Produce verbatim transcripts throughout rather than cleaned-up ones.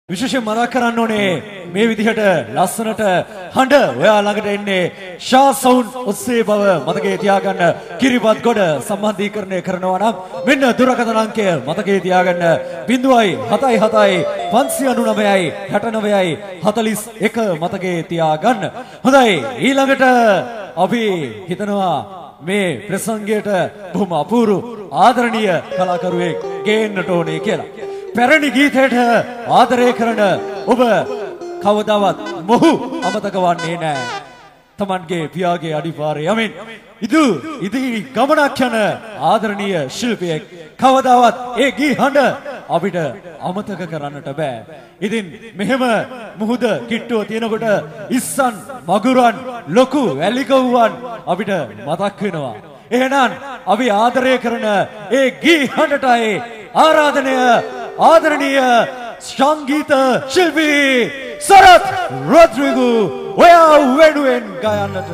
විශේෂයෙන් මතක් කරන්න ඕනේ මේ විදිහට ලස්සනට හඬ ඔයා ළඟට එන්නේ ෂා සවුන්ඩ් ඔස්සේ බව මතකයේ තියාගන්න. කිරිබත් ගොඩ සම්බන්ධීකරණය කරනවා නම් මෙන්න දුරකථන අංකය මතකයේ තියාගන්න ज़ीरो सात सात पाँच नौ नौ आठ नौ चार एक මතකයේ තියාගන්න. හොඳයි ඊළඟට අපි හිතනවා මේ ප්‍රසංගයට බොහොම අපූර්ව ආදරණීය කලාකරුවෙක් ගේන්නට ඕනේ කියලා. පැරණි ගීතයට ආදරය කරන ඔබ කවදාවත් මොහු අමතක වන්නේ නැහැ. තමන්ගේ පියාගේ අඩිපාරේ යමින් ඉදු ඉදිරි ගමනක් යන ආදරණීය ශිල්පියෙක් කවදාවත් ඒ ගී හඬ අපිට අමතක කරන්නට බෑ. ඉතින් මෙහෙම මුහුද කිට්ටුව තියෙනකොට ඉස්සන් මගුරන් ලොකු වැලිකවුවන් අපිට මතක් වෙනවා. එහෙනම් අපි ආදරය කරන ඒ ගී හඬටයි ආරාධනය ආදරණීය සංගීත ශිල්පී සරත් රොඩ්රිගෝ ඔයා වෙනුවෙන් ගයන්නට.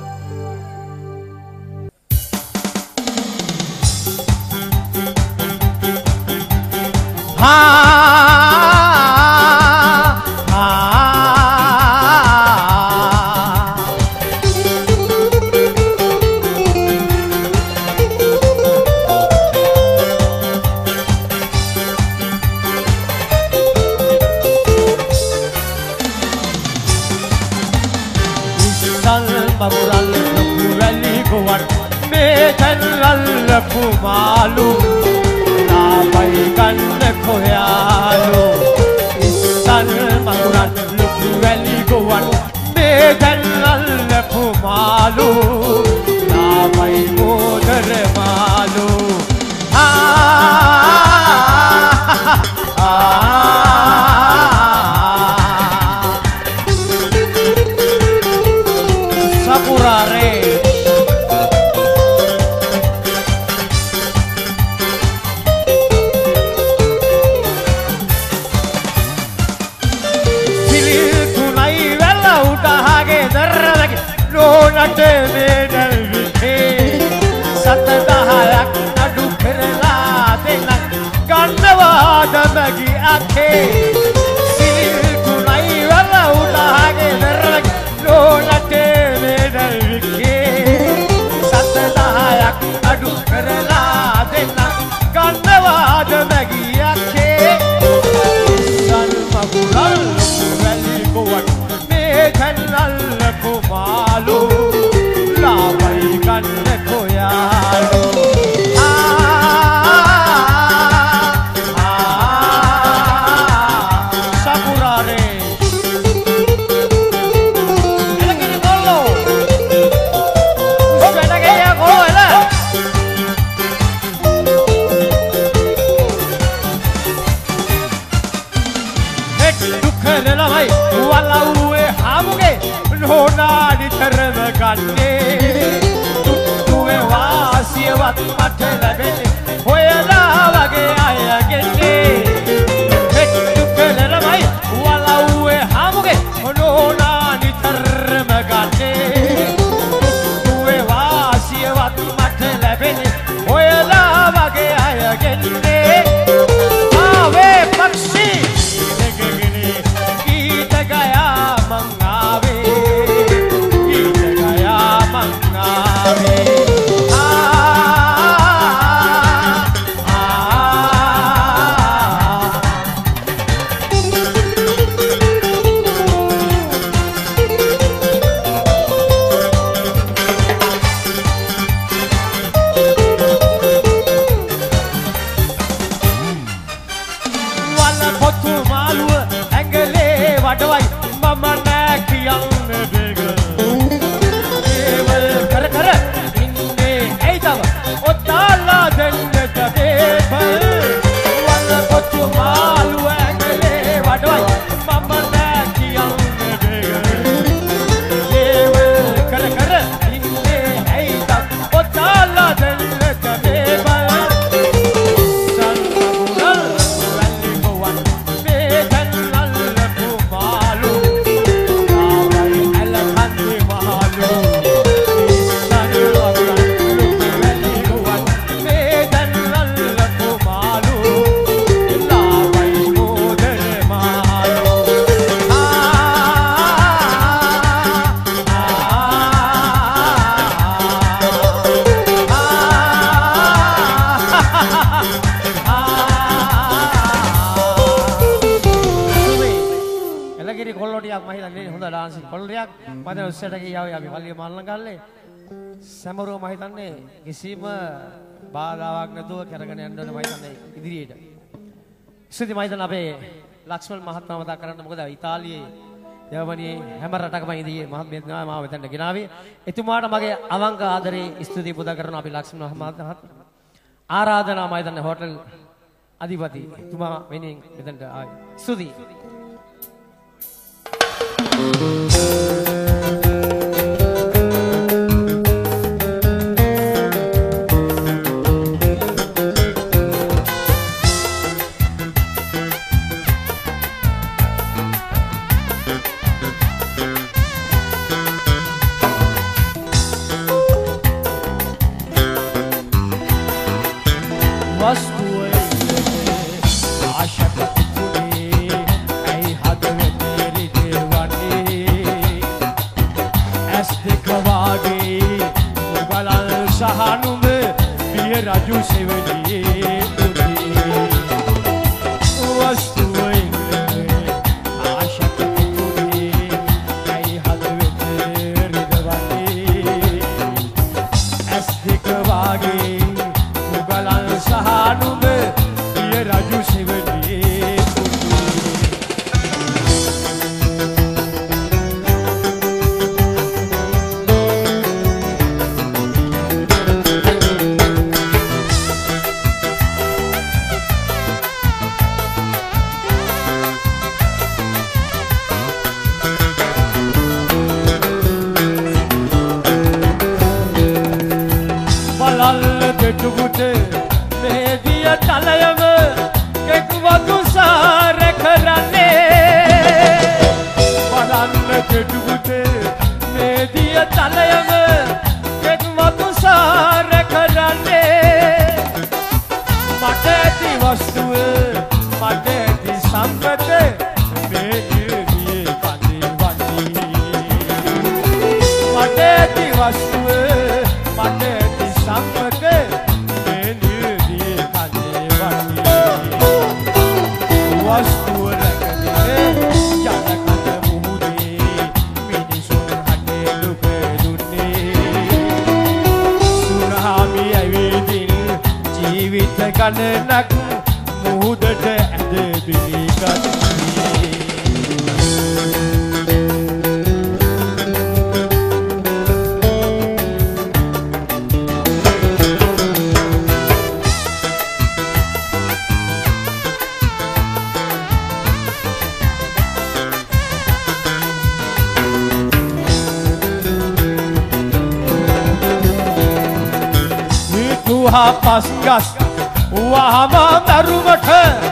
Malu labai ganne khoyalu isan maguran luku valley gowan me dallal malu labai modar malu ha sapurare Nate medal vithe satdahayak adu kerala denak gannawada magi akhe sil kunai wala udahage derlag lo nate medal vithe satdahayak adu kerala denak gannawada magi akhe sal magural valley gowan me thalal kumalu labai ganne koyalu sapurare elakini gollo usbena gaya gollo ela het dukharela bhai wala uwe hamuge nonadi tharama ganne tuttuwe wasiyawat mate labene hoyala wage aya genne hettu kelera mai wala uwe hamuge nonadi tharama ganne tuttuwe wasiyawat mate labene hoyala wage aya genne ave pakshi negene geet gaya mangave කිරි කොල්ලෝ ටිකක් මම හිතන්නේ හොඳ dance කොල්ලෝ ටිකක් මම දැන් උස්සට ගියාවේ අපි පල්ලිය මල්ලන් ගල්ලේ සමරුව මම හිතන්නේ කිසිම බාධාවක් නැතුව කරගෙන යන්න ඕනේ මම හිතන්නේ ඉදිරියට. ඉස්සෙදි මම හිතන්නේ අපේ ලක්ෂ්මන් මහත්මයා මතක් කරන්න මොකද ඉතාලියේ ජර්මනියේ හැම රටකම ඉදී මහත්මයා මාව මෙතනට ගෙනාවේ. එතුමාට මගේ අවංක ආදරේ ස්තුතිය පුදා කරනවා අපි ලක්ෂ්මන් මහත්මයාට. ආරාධනා මම හිතන්නේ හෝටල් අධිපති තුමා වෙනින් මෙතනට ආවේ. ස්තුතියි. Pasgas wahama darumat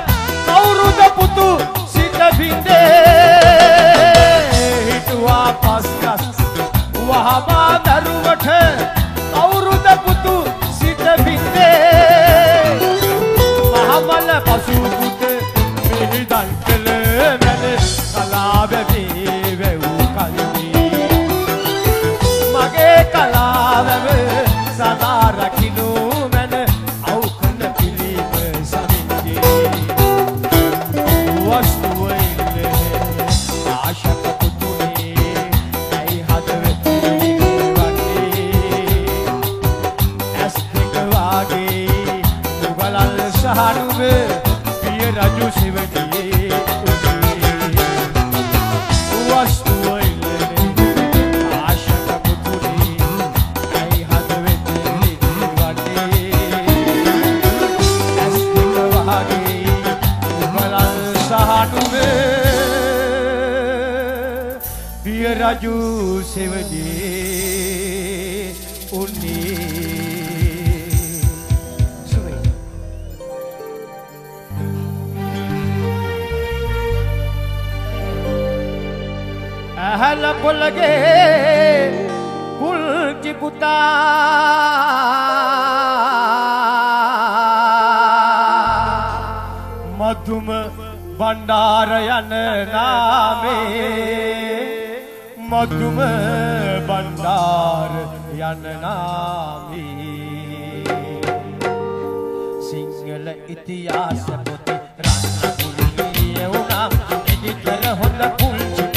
kauruද putu sita binde hitwa pasgas wahama darumat kauruද putu sita binde mahamal pasu put mihidan kele mane kalabe bive ukali mage kalabe sada rakinu Raju sevadi unni sunai ahal pulge pulki puta madhum bandarayan name madhum bandar yan naami sinhala itihas pote rana pulliye una editara honda pulchi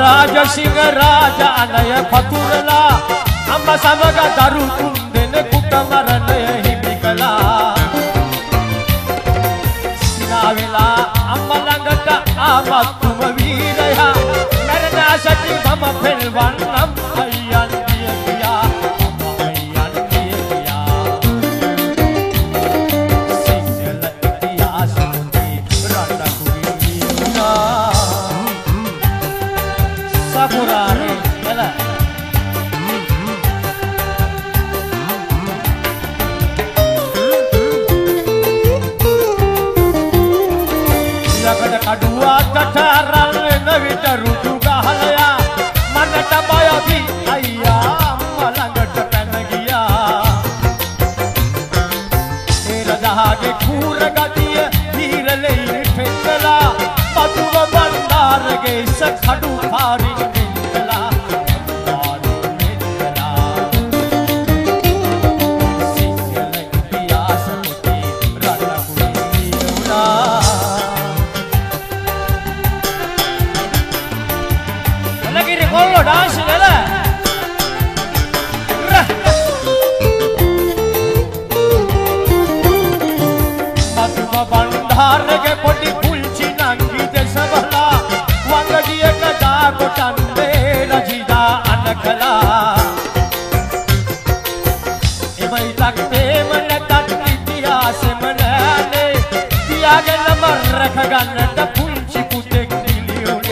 Rajasinghe රාජ අනය පතුරලා අම්ම සමග දරු තුන් දෙනෙකුට මරණය හිමි කළා. සිනා වෙලා අම්ම ළඟට ආපත්තුම වීරයා මරණ සැටි මම පෙල්වන්නම් අයියන් දිය ගියා අයියන් දිය ගියා. සිංහල ඉතිහාසයේ රට කුරුවි වුණා සපුරානේ එල ලකඩ කඩුවාකට අරන් එන විට රුතු ගහලයා මනට බයවි අයියා අම්මා ළඟට පැන ගියා. ඒ රජාගේ කූර ගතිය වීරලෙයි පෙන්නලා පතුව බණ්ඩාරගේ ඉස කඩු පාරින් වෙන්නලා පාරින් වෙන්නලා. සිංහල ඉතිහාස පොතේ රට කුරුවි වුණා. Lagi kollo dance nela. Matuma bandharge podi pulchi nangi desabala wangadiya kada kotande rajida anakala. Emai takte manatat itihase manane diyage lamar rakha gannata pulchi putek diliyone.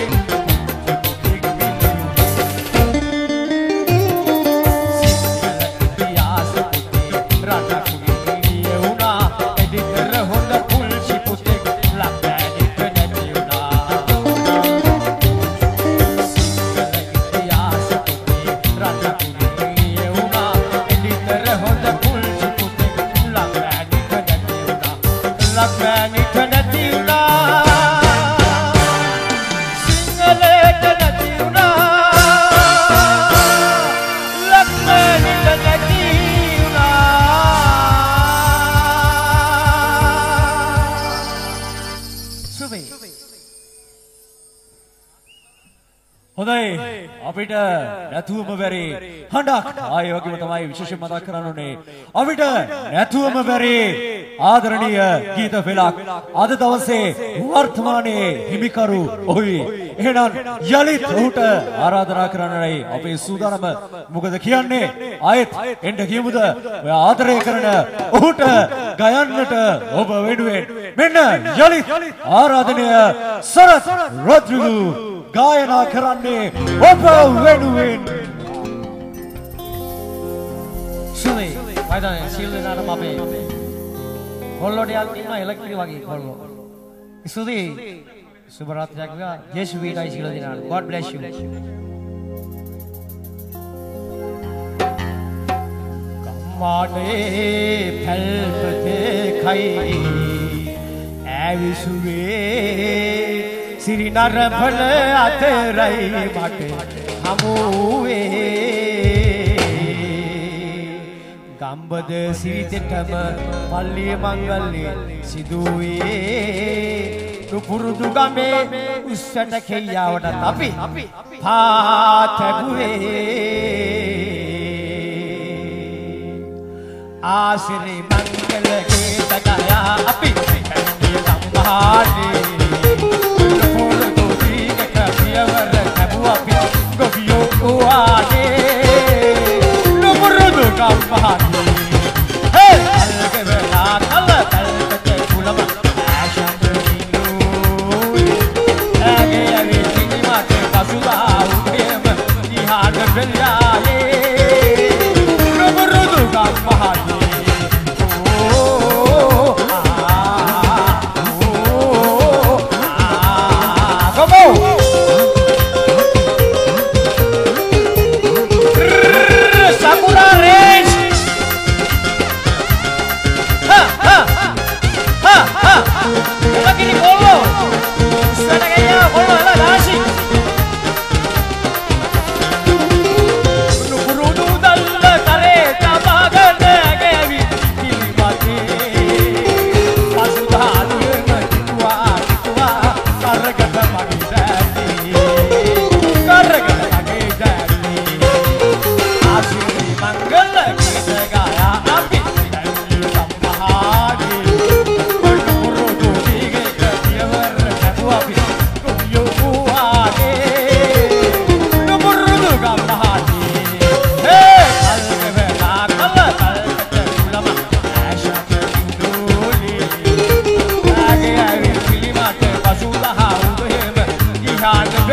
හොඳයි අපිට නැතුවම බැරි හඬක් ආයේ වගේම තමයි විශේෂයෙන් මතක් කරන්න ඕනේ අපිට නැතුවම බැරි ආදරණීය ගීත පෙළක් අද දවසේ වර්තමානයේ හිමිකරු ඔහුයි. එහෙනම් යලිත් ඔහුට ආරාධනා කරන්නයි අපේ සූදානම. මොකද කියන්නේ ආයෙත් එන්න කියමුද ඔය ආදරය කරන ඔහුට ගයන්නට ඔබ වෙනුවෙන් මෙන්න යලිත් ආරාධනය සරත් රොඩ්රිගු ගායනා කරන්නේ ඔබ වෙනුවෙන්. සුවේ වයිදානේ සිල් දෙනාටම අපේ කොල්ලෝට යන්න එලකිරි වගේ කොල්ලෝ. සුදී සුබ රාත්‍රියක් වේවා. ජේසු වීඩයි සිල් දෙනාට. God bless you. කම්මානේ පැල්පතේ කයි ඇවිසුවේ සිරි නරඹන අතරයි මට හමුවේ. ගම්බද සිරිතටම පල්ලිය මංගල්‍ය සිදුවේ. නුපුරුදු ගමේ උස්සට කෙයියාවට අපි පාතැබුවේ. ආසිරි මංගලගේ දගයා අපි කන්නේ සම්භානේ. Oh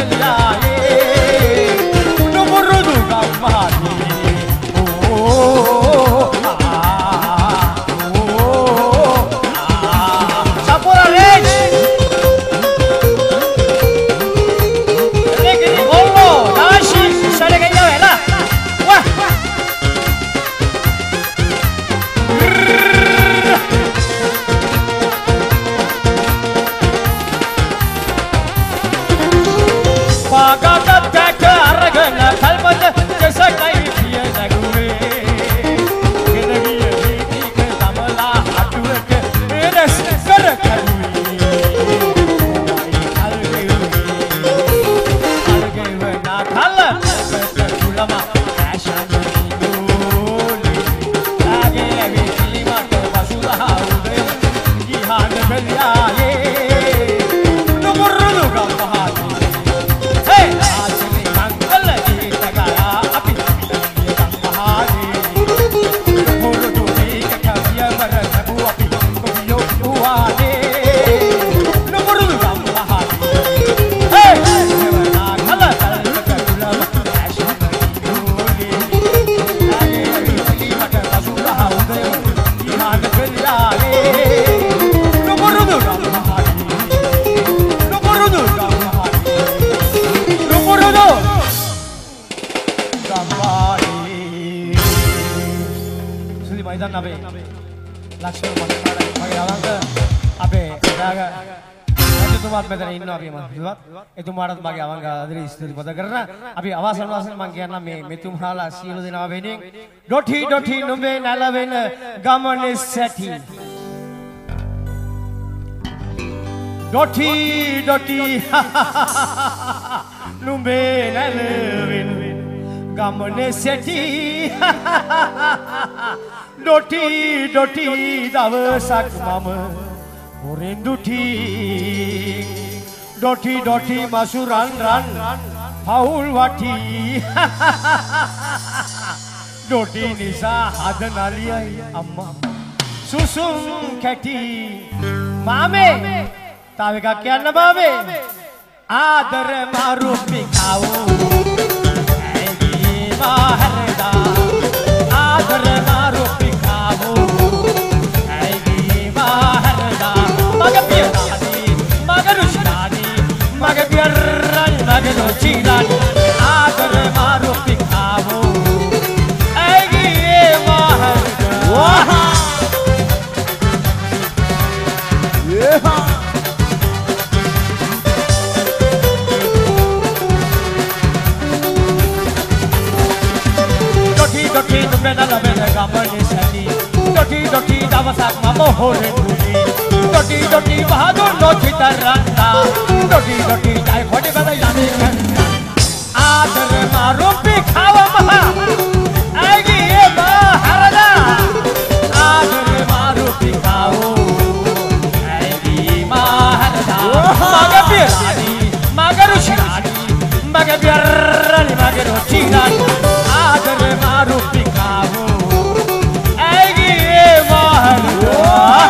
බෙලියායේ නුඹුරුදු ගම්මානේ ඕ ආ ඕ ආ සපෝරා රේජ් ලේකින් ඕ දාශි සරේ ගියා වා Pagata tak aragana kalmata jasa kai piya nagure gendagi yedi ke tamala aduak eres kar kalui alge alge na khala kulama ashan doli lage age silima to basura ude gihan beliyaye numurru gamha Abe Lakshmi Mahara mage awanga abe daga එතුමාත් මෙතන ඉන්නවා අපි මම එතුමාටත් මගේ අවංග ආදරේ ස්තුති පද කරනවා අපි අවසන් වශයෙන් මම කියන්නම් මේ මෙතුමාලා සියලු දෙනා වෙනුවෙන් ඩොටි ඩොටි නුඹේ නැලවෙන ගමනේ සැටි ඩොටි ඩොටි නුඹේ නැලවෙන ගමනේ සැටි ඩොටි ඩොටි දවසක් මම හොරෙන් දුටි ඩොටි ඩොටි මසුරන් රන් පවුල් වටි ඩොටි නිසා හද නලියයි අම්මා සුසුම් කැටි මාමේ තව එකක් කියන්න බාමේ ආදර මාරු පිකාවෝ ඇයි මාහරදා ආදර මාරු පිකාවෝ ඇයි මාහරදා මගේ පියාණී මගේ රුෂ්ණානී මගේ පියරන් මගේ නොචිලානී ආදර මාරු පිකාවෝ ඇයි මාහරදා යෙහා Doti නුඹේ නලවෙන ගමනේ සැටි Doti Doti දවසක් මම හොරෙන් දුටි Doti Doti බහදුන් නොචිතරන්නා Doti Doti ජයි කොඩි බද යන්නේ ආදර මාරුපි ખાව මහා ඇගියේ බහරදා ආදර මාරුපි ખાවෝ ඇගි මහරදා මගේ පියාණී මගේ රුෂිනානී මගේ පියරණි මගේ නොචිනානී ආදර මාරු පිකාවෝ ඇගියේ මහරදා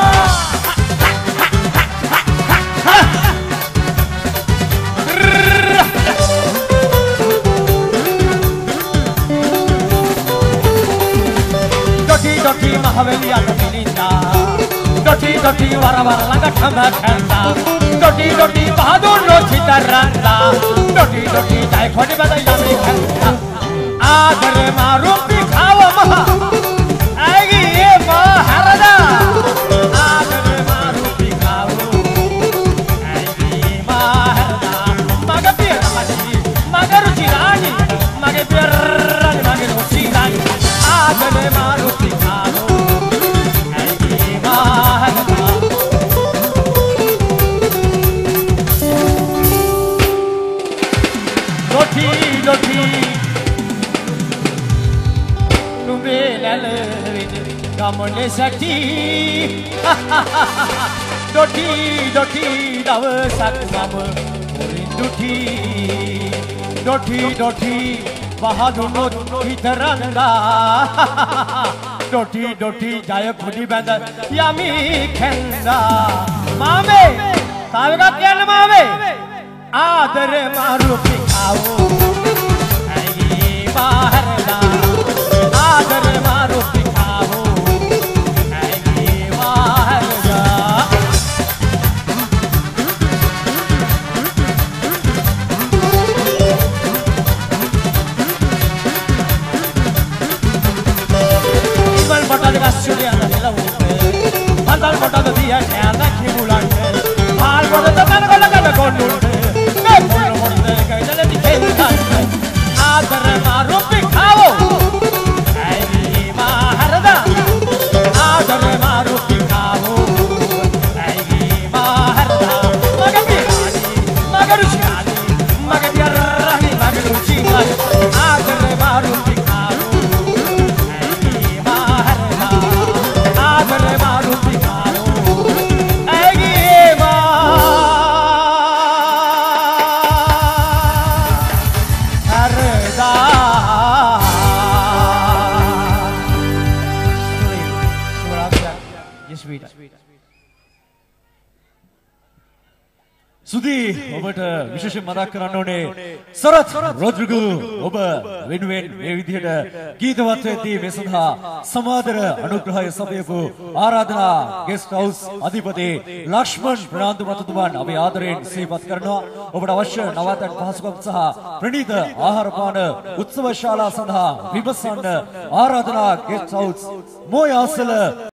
ඩොටි ඩොටි මහවැලියට පිළිඳා ඩොටි ඩොටි වරවර ළඟටම කැඳා ඩොටි ඩොටි බහදුන් නොචිතරන්නා ඩොටි ඩොටි ජයි කොඩි බද යමි කැඳා ආදර මාරුපි ખાව මහා ඇගියේ මහරදා ආදර මාරුපි ખાවෝ ඇගි මහරදා මගේ පියාණී මගේ රුචිරාණී මගේ පියරණි මගේ රුචිරාණී ආදර මාරුපි ખાවෝ ඇගි මහරදා ඩොටි ඩොටි නුඹේ නැලවෙන ගමනේ සැටි ඩොටි ඩොටි දවසක් මම හොරින් දුටි ඩොටි ඩොටි බහදුනොත් හිතරන්දා ඩොටි ඩොටි ජය කුඩි බැඳ යමි කැන්දා මාමේ තව එකක් කියන්න මාමේ आदर मारू पिखाओ ऐगी बाहरदा आदर मारू पिखाओ ऐगी बाहरदा इबल बटा का सूर्य ना लवते बदल बटा दिया क्या ना खिमुलांगे हाल बटा तो कर को लगा में कोंडू आदर मारो पिखाओ ऐगी बाहरदा आदर मारो पिखाओ ऐगी बाहरदा मगर बिरानी मगर उशानी मगर यर्रानी मगर उचीनी आदर मारो पिखाओ ऐगी बाहरदा आदर मारो पिखाओ ऐगी සුදී ඔබට විශේෂයෙන් මතක් කරන්න ඕනේ සරත් රොඩ්රිගු ඔබ වෙනුවෙන් මේ විදිහට ගීතවත් වෙද්දී මේ සඳහා සමාදර අනුග්‍රහය සපයපු ආරාධනා ගෙස්ට් හවුස් අධිපති ලක්ෂ්මන් ප්‍රනාන්දු මහතුමන් අපි ආදරයෙන් සිහිපත් කරනවා ඔබට අවශ්‍ය නවාතැන් පහසුකම් සහ ප්‍රණීත ආහාර පාන උත්සව ශාලා සඳහා විමසන්න ආරාධනා ගෙස්ට් හවුස් මොයාසල